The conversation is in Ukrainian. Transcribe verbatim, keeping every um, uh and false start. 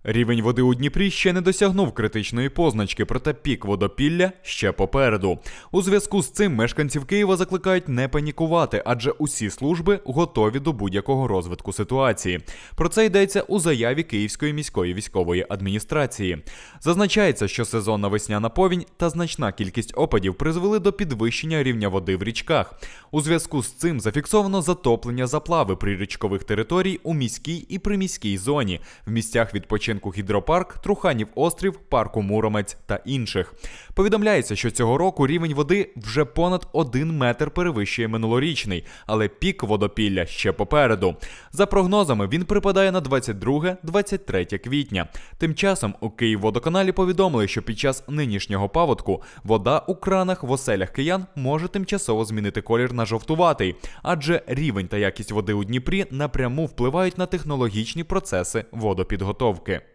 Рівень води у Дніпрі ще не досягнув критичної позначки, проте пік водопілля ще попереду. У зв'язку з цим мешканців Києва закликають не панікувати, адже усі служби готові до будь-якого розвитку ситуації. Про це йдеться у заяві Київської міської військової адміністрації. Зазначається, що сезонна весняна повінь та значна кількість опадів призвели до підвищення рівня води в річках. У зв'язку з цим зафіксовано затоплення заплави прирічкових територій у міській і приміській зоні, в місцях відпочинку Гідропарк, Труханів острів, парку Муромець та інших. Повідомляється, що цього року рівень води вже понад один метр перевищує минулорічний, але пік водопілля ще попереду. За прогнозами, він припадає на двадцять друге - двадцять третє квітня. Тим часом у Київводоканалі повідомили, що під час нинішнього паводку вода у кранах в оселях киян може тимчасово змінити колір на жовтуватий, адже рівень та якість води у Дніпрі напряму впливають на технологічні процеси водопідготовки.